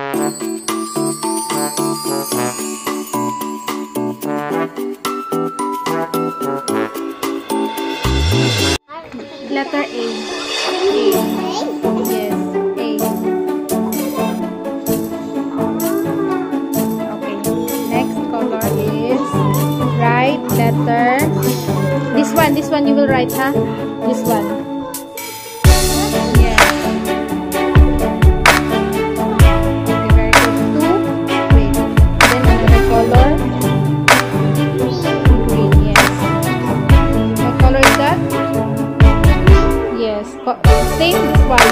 Letter A. Yes, A. Okay. Next color is write letter. This one you will write, huh? This one. Yeah. Okay, very good. Two. Wait. Then another color. Green. Yes. What color is that? Yes. Same this one.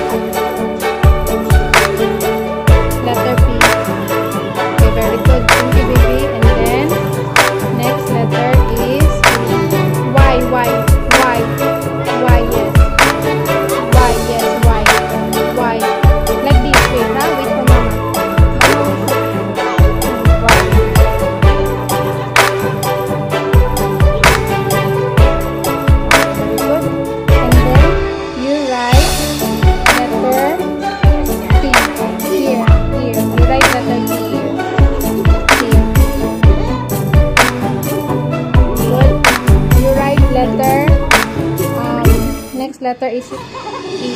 Letter P. Okay, very good. Thank you, baby. And then next letter is Y. Y. Y. Y. Yes. Y. Yes. Y. Y. Like this. Wait, huh? Wait for mama. Y. Very good. And then you write letter T. Here. Here. You write letter T here. Here. Good. You write letter. Next letter is E.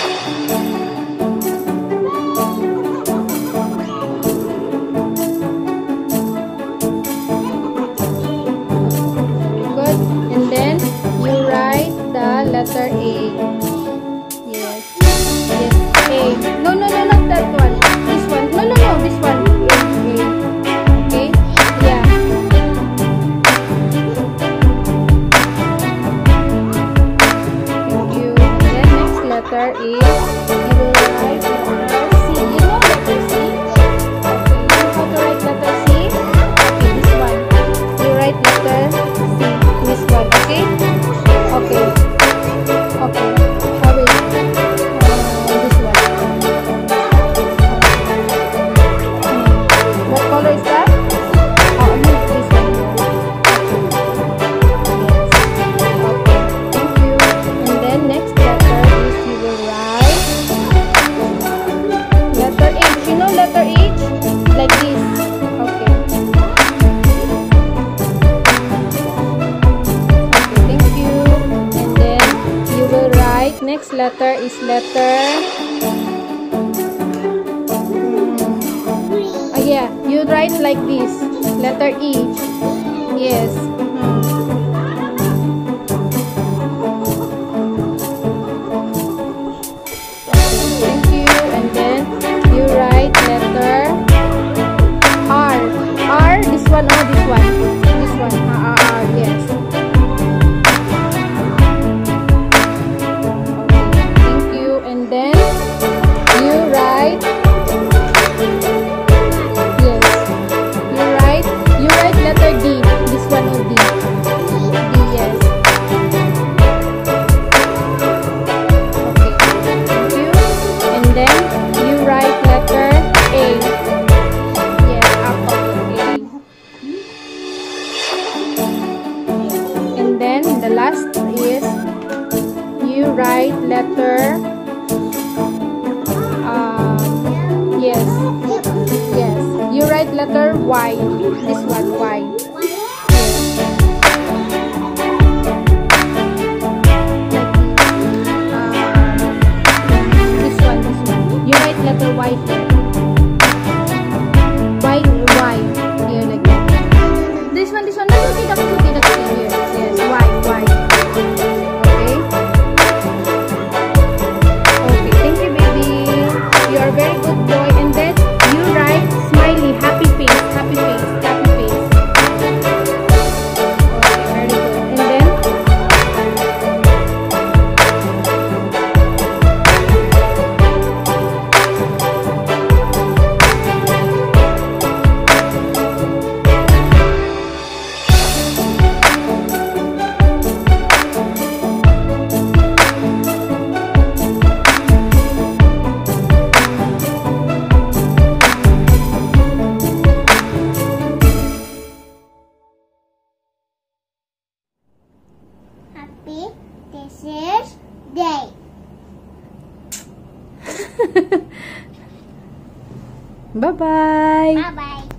Good. And then you write the letter A. Yes. Yes. A. No, no, no, not that one. This one. No, no, no. This one. A. Okay. Yeah. Thank you. And then next letter is you will write letter C. You know letter C? Okay. You know how to write letter C? Okay. This one. You write letter C. This one. Okay. Okay. Okay. Oh, wait. This one. What color is that? Oh, no, this one. Yes. Okay. Thank you. And then next letter is you will write letter H. You know letter H? Like this. Okay. Okay, thank you. And then you will write next letter is letter yeah, you write like this. Letter E. Yes. Thank you. And then you write letter R. R, this one or this one? This one. R, yes. Okay, thank you. And then you write letter D. This one or D. D, yes. Okay, thank you. And then you write letter A. Yes, apple A. And then the last is you write letter yes. Yes. You write letter Y. This one, Y. This one. You write letter Y here. Y. Here like that. This one. No, tidak here. Yes, Y. Okay. Okay, thank you, baby. You are very good boy. And then you write smiley, happy face. Bye-bye. Bye-bye.